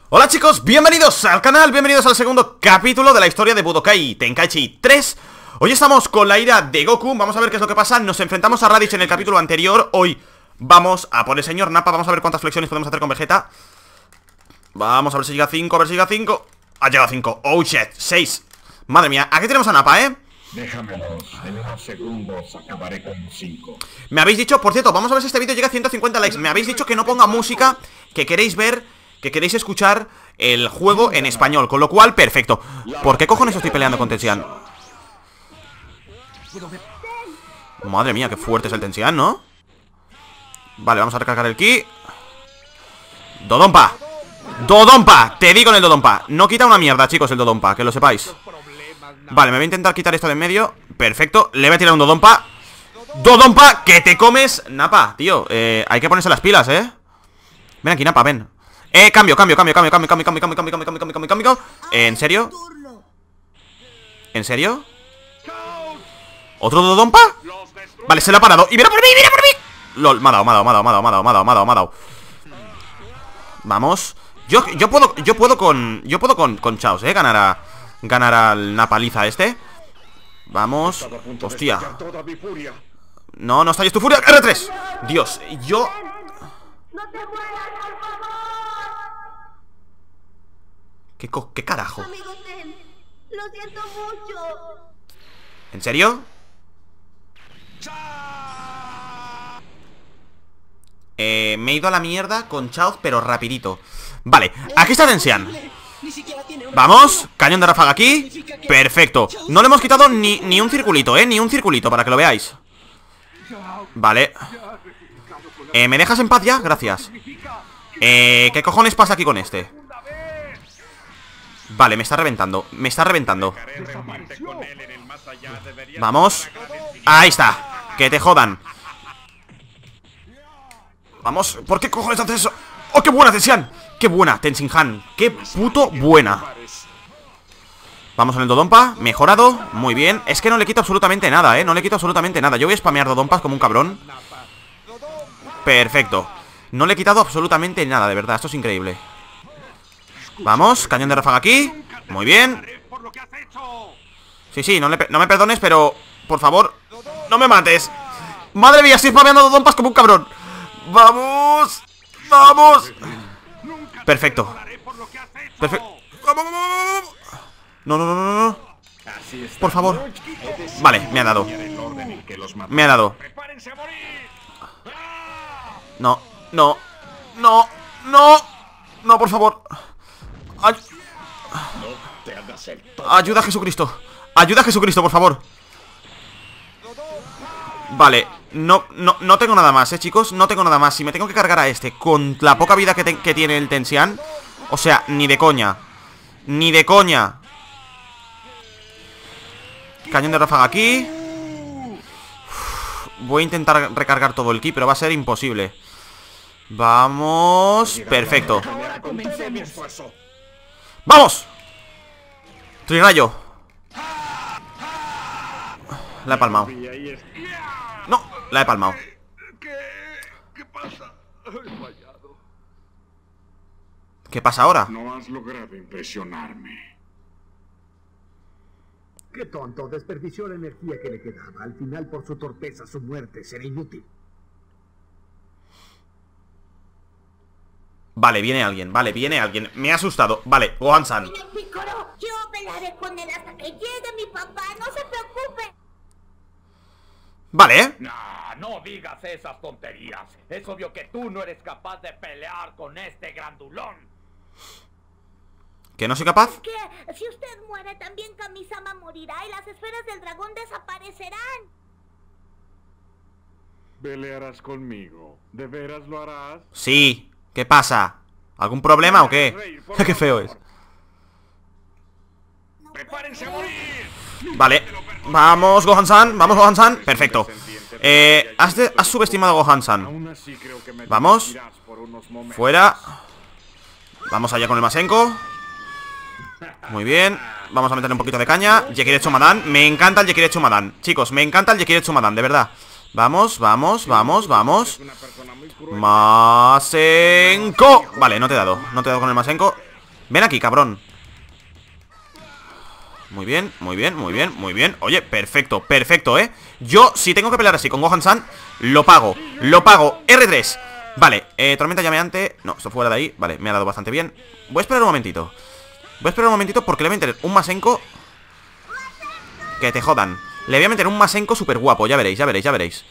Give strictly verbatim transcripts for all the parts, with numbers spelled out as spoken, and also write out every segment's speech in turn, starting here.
Hola chicos, bienvenidos al canal, bienvenidos al segundo capítulo de la historia de Budokai Tenkaichi tres. Hoy estamos con la ira de Goku, vamos a ver qué es lo que pasa. Nos enfrentamos a Raditz en el capítulo anterior. Hoy vamos a por el señor Nappa, vamos a ver cuántas flexiones podemos hacer con Vegeta. Vamos a ver si llega a cinco, a ver si llega a cinco. Ha llegado a cinco, oh shit, seis. Madre mía, aquí tenemos a Nappa, eh. Déjamelos, en unos segundos acabaré con cinco. Me habéis dicho, por cierto, vamos a ver si este vídeo llega a ciento cincuenta likes. Me habéis dicho que no ponga música, que queréis ver, que queréis escuchar el juego en español, con lo cual, perfecto. ¿Por qué cojones estoy peleando con Tensian? Madre mía, qué fuerte es el Tensian, ¿no? Vale, vamos a recargar el ki. Dodonpa Dodonpa, te digo en el Dodonpa. No quita una mierda, chicos, el Dodonpa, que lo sepáis. Vale, me voy a intentar quitar esto de en medio. Perfecto, le voy a tirar un Dodonpa. Dodonpa, que te comes. Nappa, tío, eh, hay que ponerse las pilas, eh. Ven aquí, Nappa, ven. Eh, cambio, cambio, cambio, cambio, cambio, cambio, cambio, cambio, cambio, cambio, cambio, cambio, cambio, cambio. ¿En serio? ¿En serio? ¿Otro Dodonpa? Vale, se lo ha parado. ¡Y mira por mí, mira por mí! LOL, me ha dado, me ha dado, me ha dado, me ha dado, me ha dado, me ha dado, me ha dado, me ha dado. Vamos. Yo, yo puedo, yo puedo con, yo puedo con, con Chaos, eh, ganar a, ganar al Napaliza este. Vamos. Hostia. No, no estalles tu furia. R tres. Dios, yo... ¿Qué, co ¿Qué carajo? Amigo Ten, lo siento mucho. ¿En serio? Eh, me he ido a la mierda con Chaos, pero rapidito. Vale, aquí está Tensian. Vamos, cañón de ráfaga aquí. Perfecto, no le hemos quitado ni, ni un circulito, eh, ni un circulito, para que lo veáis. Vale. eh, ¿Me dejas en paz ya? Gracias. Eh, ¿qué cojones pasa aquí con este? Vale, me está reventando, me está reventando. Vamos. Ahí está, que te jodan. Vamos, ¿por qué cojones haces eso? ¡Oh, qué buena, Tensian! ¡Qué buena, Tenshinhan! ¡Qué puto buena! Vamos con el Dodonpa, mejorado, muy bien. Es que no le quito absolutamente nada, eh, no le quito absolutamente nada. Yo voy a spamear Dodonpas como un cabrón. Perfecto. No le he quitado absolutamente nada, de verdad, esto es increíble. Vamos, cañón de ráfaga aquí. Muy bien. Sí, sí, no, le, no me perdones, pero por favor, no me mates. Madre mía, estoy spameando Dodonpas como un cabrón. ¡Vamos! ¡Vamos! Perfecto. Perfecto. No, no, no, no, no. Por favor. Vale, me ha dado. Me ha dado. No, no, no, no. No, por favor. Ay. Ayuda a Jesucristo. Ayuda a Jesucristo, por favor. Vale, no, no, no tengo nada más, eh, chicos. No tengo nada más, si me tengo que cargar a este con la poca vida que, te, que tiene el Tensian, o sea, ni de coña. Ni de coña. Cañón de ráfaga aquí. Uf, voy a intentar recargar todo el ki, pero va a ser imposible. Vamos. Perfecto. ¡Vamos! Trirayo. La he palmado. No, la he palmado. ¿Qué, qué pasa? He fallado. ¿Qué pasa ahora? No has logrado impresionarme. Qué tonto, desperdició la energía que le quedaba. Al final, por su torpeza, su muerte será inútil. Vale, viene alguien, vale, viene alguien. Me ha asustado, vale, Gohan-san. Señor Piccolo, yo pelearé con él hasta que llegue mi papá, no se preocupe. Vale, ¿eh? No, no digas esas tonterías. Es obvio que tú no eres capaz de pelear con este grandulón. ¿Que no soy capaz? Que si usted muere, también Kami-sama morirá y las esferas del dragón desaparecerán. ¿Pelearás conmigo? ¿De veras lo harás? Sí, ¿qué pasa? ¿Algún problema o qué? Qué feo es. ¡Prepárense a morir! Vale, vamos Gohan-san, vamos Gohan-san. Perfecto. Eh, has, de, has subestimado a Gohan-san. Vamos. Fuera. Vamos allá con el Masenko. Muy bien. Vamos a meterle un poquito de caña. Jekiretsu Madan. Me encanta el Jekiretsu Madan. Chicos, me encanta el Jekiretsu Madan, de verdad. Vamos, vamos, vamos, vamos. Masenko. Vale, no te he dado, no te he dado con el Masenko. Ven aquí, cabrón. Muy bien, muy bien, muy bien, muy bien. Oye, perfecto, perfecto, ¿eh? Yo, si tengo que pelear así con Gohan-san, lo pago, lo pago. R tres. Vale, eh, tormenta llameante. No, esto fuera de ahí. Vale, me ha dado bastante bien. Voy a esperar un momentito. Voy a esperar un momentito porque le voy a meter un Masenko. Que te jodan. Le voy a meter un Masenko súper guapo. Ya veréis, ya veréis, ya veréis.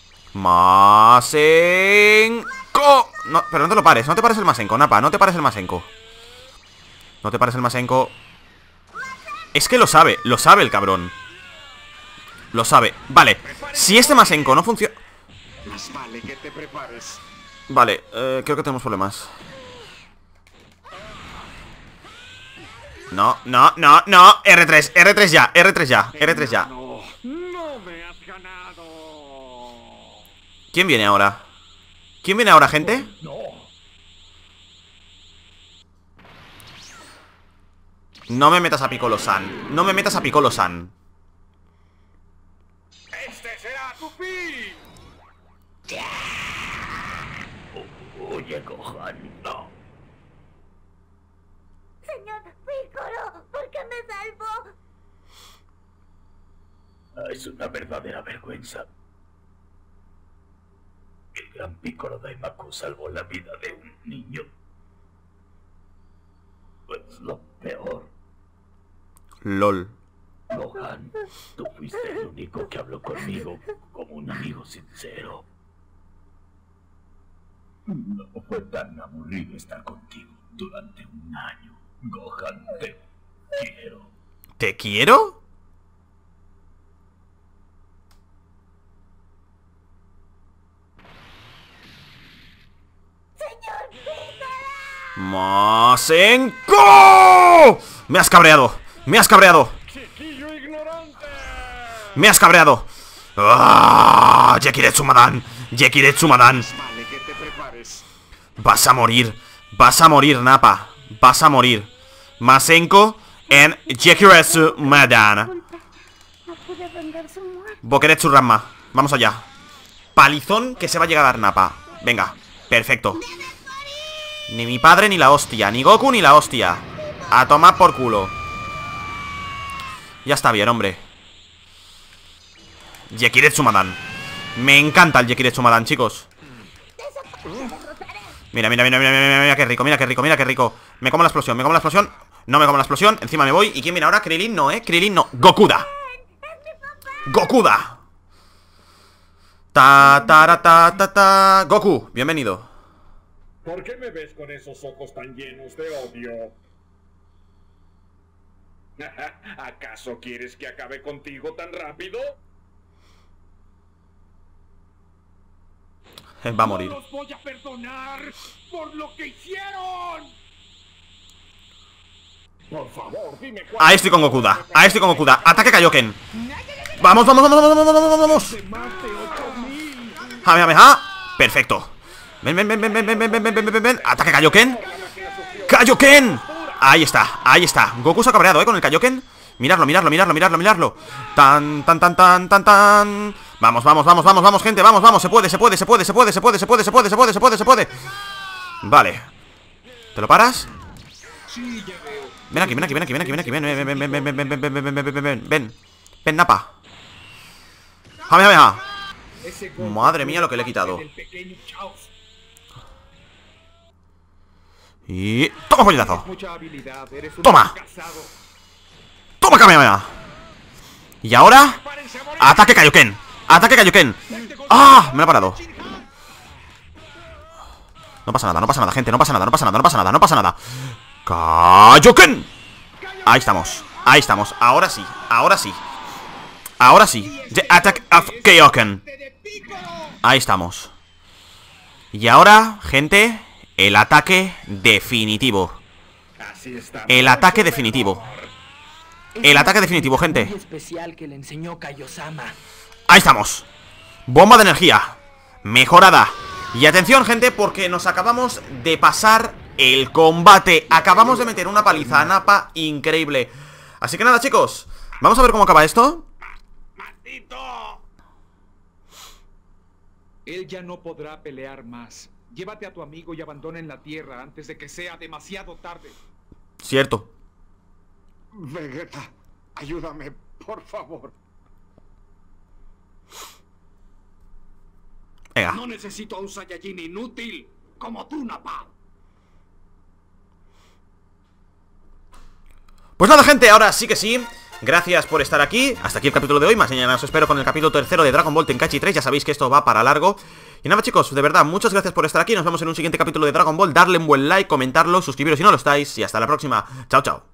Masenko. No, pero no te lo pares, no te pares el Masenko, Napa. No te pares el Masenko. No te pares el Masenko. Es que lo sabe, lo sabe el cabrón. Lo sabe, vale. Si este Masenko no funciona... Más vale que te prepares. Vale, eh, creo que tenemos problemas. No, no, no, no. R tres, R tres ya, R tres ya, R tres ya. No, no me has ganado. ¿Quién viene ahora? ¿Quién viene ahora, gente? No. No me metas a Piccolo-san. No me metas a Piccolo-san. Este será tu fin. Oye, Gohan, no. Señor Piccolo, ¿por qué me salvó? Es una verdadera vergüenza. El gran Piccolo Daimaku salvó la vida de un niño. Pues lo peor. LOL. Gohan, tú fuiste el único que habló conmigo como un amigo sincero. No fue tan aburrido estar contigo durante un año. Gohan, te quiero. ¿Te quiero? Señor Piccolo. ¡Masenko! Me has cabreado. Me has cabreado. Chiquillo ignorante. Me has cabreado. ¡Ah! Yakiretsu-madan. Yakiretsu-madan. Más vale que te prepares. Vas a morir. Vas a morir, Napa. Vas a morir. Masenko en Yakiretsu-madan. No pude vengar su muerte. Bokeretsu-ranma. Vamos allá. Palizón que se va a llegar a dar Napa. Venga, perfecto. Ni mi padre ni la hostia. Ni Goku ni la hostia. A tomar por culo. Ya está bien, hombre. Yakiretsu-madan. Me encanta el Yakiretsu-madan, chicos. Mira, mira, mira, mira, mira, mira, qué rico, mira, qué rico, mira, qué rico. Me como la explosión, me como la explosión. No me como la explosión, encima me voy. ¿Y quién viene ahora? Krillin no, ¿eh? Krillin no. Gokuda. Gokuda. Ta, ta, ta, ta, ta. Goku, bienvenido. ¿Por qué me ves con esos ojos tan llenos de odio? ¿Acaso quieres que acabe contigo tan rápido? Va a morir. No los voy a perdonar por lo que hicieron. Por favor, dime cuál. Ahí estoy con Gokuda. Ahí estoy con Gokuda. Ataque Kaioken. Vamos, vamos, vamos, vamos, vamos, vamos, vamos. Jamejameja. Perfecto. Ven, ven, ven, ven, ven, ven, ven, ven, ven, ven, ven, ven. Ataque Kaioken. ¡Kaioken! Ahí está, ahí está. Goku se ha cabreado, ¿eh? Con el Kaioken. Miradlo, miradlo, miradlo, miradlo, miradlo. Tan, tan, tan, tan, tan, tan. Vamos, vamos, vamos, vamos, vamos, gente. Vamos, vamos. Se puede, se puede, se puede, se puede, se puede, se puede, se puede, se puede, se puede, se puede. Vale. ¿Te lo paras? Ven aquí, ven aquí, ven aquí, ven aquí, ven aquí. Ven, ven, ven, ven, ven, ven, ven, ven, ven, ven, ven, ven, ven, ven. Ven, Napa. Jamejameja. Madre mía lo que le he quitado. Y... ¡toma, puñetazo! ¡Toma! ¡Toma, Kamehameha! Y ahora... ¡ataque Kaioken! ¡Ataque Kaioken! ¡Ah! Me lo ha parado. No pasa nada, no pasa nada, gente. No pasa nada, no pasa nada, no pasa nada, no pasa nada. ¡Kaioken! Ahí estamos, ahí estamos. Ahora sí, ahora sí. Ahora sí. The Attack of Kaioken. Ahí estamos. Y ahora, gente... el ataque definitivo. Así está. El ataque definitivo. El ataque definitivo, gente. especial que le enseñó Kaiosama. Ahí estamos. Bomba de energía mejorada. Y atención, gente, porque nos acabamos de pasar el combate. Acabamos de meter una paliza a Nappa increíble. Así que nada, chicos, vamos a ver cómo acaba esto. ¡Maldito! Él ya no podrá pelear más. Llévate a tu amigo y abandonen la tierra antes de que sea demasiado tarde. Cierto. Vegeta, ayúdame, por favor. Venga. No necesito a un Saiyajin inútil como tú, Nappa. Pues nada, gente, ahora sí que sí. Gracias por estar aquí. Hasta aquí el capítulo de hoy. Mañana os espero con el capítulo tercero de Dragon Ball Tenkaichi tres. Ya sabéis que esto va para largo. Y nada, chicos, de verdad, muchas gracias por estar aquí. Nos vemos en un siguiente capítulo de Dragon Ball. Darle un buen like, comentarlo, suscribiros si no lo estáis. Y hasta la próxima. Chao, chao.